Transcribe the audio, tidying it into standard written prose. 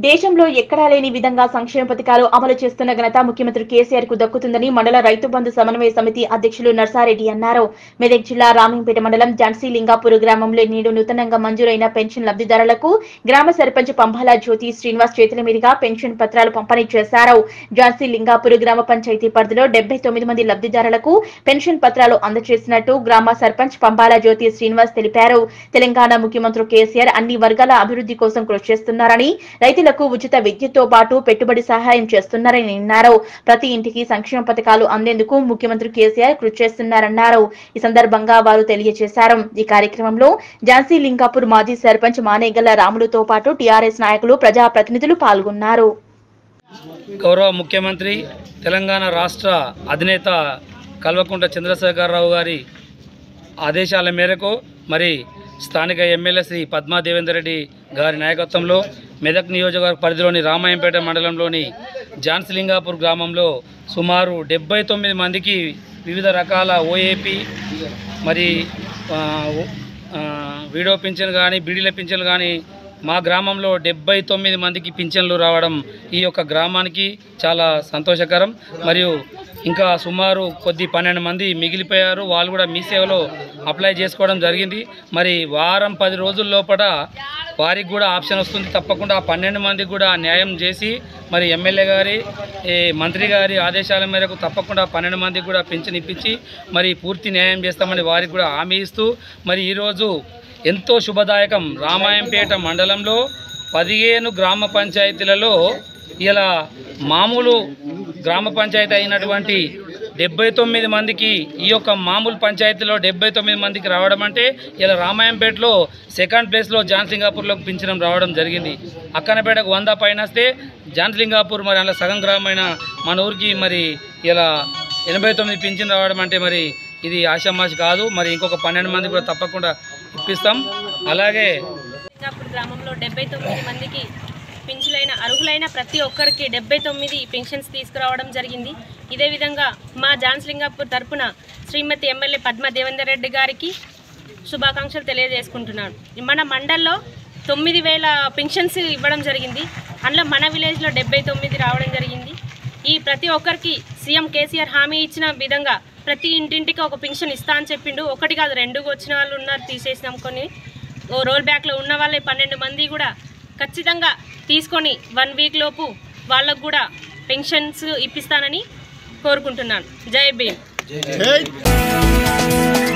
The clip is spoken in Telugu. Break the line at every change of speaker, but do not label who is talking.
దేశంలో ఎక్కడా లేని విధంగా సంక్షేమ పథకాలు అమలు చేస్తున్న ఘనత ముఖ్యమంత్రి కేసీఆర్ కు దక్కుతుందని మండల రైతు బంధు సమన్వయ సమితి అధ్యక్షులు నర్సారెడ్డి అన్నారు. మెదక్ జిల్లా రామేంపేట మండలం ఝాన్సీ లింగాపూర్ గ్రామంలో నేడు నూతనంగా మంజూరైన పెన్షన్ లబ్ధిదారులకు గ్రామ సర్పంచ్ పంబాల జ్యోతి శ్రీనివాస్ చేతుల మీదుగా పెన్షన్ పత్రాలు పంపిణీ చేశారు. ఝాన్సీ లింగాపూర్ గ్రామ పంచాయతీ పరిధిలో 79 మంది లబ్ధిదారులకు పెన్షన్ పత్రాలు అందజేసినట్టు గ్రామ సర్పంచ్ పంబాల జ్యోతి శ్రీనివాస్ తెలిపారు. తెలంగాణ ముఖ్యమంత్రి కేసీఆర్ అన్ని వర్గాల అభివృద్ధి కోసం కృషి చేస్తున్నారని, రైతులకు ఉచిత విద్యుత్తో పాటు పెట్టుబడి సహాయం చేస్తున్నారని అన్నారు. ప్రతి ఇంటికి సంక్షేమ పథకాలు అందేందుకు ముఖ్యమంత్రి కేసీఆర్ కృషి చేస్తున్నారన్నారు. ఈ సందర్భంగా వారు తెలియజేశారు. ఈ కార్యక్రమంలో ఝాన్సీ లింగాపూర్ మాజీ సర్పంచ్ మానేగల్ల రాములుతో పాటు టీఆర్ఎస్ నాయకులు, ప్రజాప్రతినిధులు పాల్గొన్నారు.
గౌరవ ముఖ్యమంత్రి తెలంగాణ రాష్ట్ర అధినేత కల్వకుంట్ల చంద్రశేఖరరావు గారి ఆదేశాల మేరకు మరి స్థానిక ఎమ్మెల్యే శ్రీ పద్మా దేవేందర్ రెడ్డి గారి నాయకత్వంలో మెదక్ నియోజకవర్గ పరిధిలోని రామాయంపేట మండలంలోని ఝాన్సీ లింగాపూర్ గ్రామంలో సుమారు 79 మందికి వివిధ రకాల ఓఏపీ మరి వీడో పింఛన్ కానీ బీడీల పింఛన్లు కానీ మా గ్రామంలో 79 మందికి పింఛన్లు రావడం ఈ యొక్క గ్రామానికి చాలా సంతోషకరం. మరియు ఇంకా సుమారు 12 మంది మిగిలిపోయారు. వాళ్ళు కూడా మీ సేవలో అప్లై చేసుకోవడం జరిగింది. మరి వారం 10 రోజుల లోపల వారికి కూడా ఆప్షన్ వస్తుంది. తప్పకుండా ఆ 12 మందికి కూడా న్యాయం చేసి మరి ఎమ్మెల్యే గారి మంత్రి గారి ఆదేశాల మేరకు తప్పకుండా 12 మందికి కూడా పింఛన్ ఇప్పించి మరి పూర్తి న్యాయం చేస్తామని వారికి కూడా హామీ ఇస్తూ మరి ఈరోజు ఎంతో శుభదాయకం. రామాయంపేట మండలంలో 15 గ్రామ పంచాయతీలలో ఇలా మామూలు గ్రామ పంచాయతీ అయినటువంటి 79 మందికి ఈ యొక్క మామూలు పంచాయతీలో 79 మందికి రావడం అంటే ఇలా రామాయంపేటలో సెకండ్ ప్లేస్లో ఝాన్సీ లింగాపూర్లోకి పింఛనం రావడం జరిగింది. అక్కనపేటకు 100 పైన వస్తే ఝాన్సీ లింగాపూర్ మరి అలా సగం గ్రామైన మన ఊరికి మరి ఇలా 89 పింఛన్ రావడం అంటే మరి ఇది ఆషామాషి కాదు. మరి ఇంకొక 12 మంది కూడా తప్పకుండా ఇప్పిస్తాం. అలాగే
గ్రామంలో 79 మందికి పింఛన్లైన అర్హులైన ప్రతి ఒక్కరికి 79 పెన్షన్స్ తీసుకురావడం జరిగింది. ఇదే విధంగా మా ఝాన్సీ లింగాపూర్ తరపున శ్రీమతి ఎమ్మెల్యే పద్మా దేవేందర్ రెడ్డి గారికి శుభాకాంక్షలు తెలియజేసుకుంటున్నాను. మన మండల్లో 9000 పెన్షన్స్ ఇవ్వడం జరిగింది. అందులో మన విలేజ్లో 79 రావడం జరిగింది. ఈ ప్రతి ఒక్కరికి సీఎం కేసీఆర్ హామీ ఇచ్చిన విధంగా ప్రతి ఇంటింటికి ఒక పెన్షన్ ఇస్తా అని చెప్పిండు. 1 కాదు 2 వచ్చిన వాళ్ళు ఉన్నారు, తీసేసినాం. కొన్ని రోల్ బ్యాక్లో ఉన్న వాళ్ళే 12 మంది కూడా ఖచ్చితంగా తీసుకొని 1 వీక్ లోపు వాళ్ళకు కూడా పెన్షన్స్ ఇప్పిస్తానని కోరుకుంటున్నాను. జై భీమ్.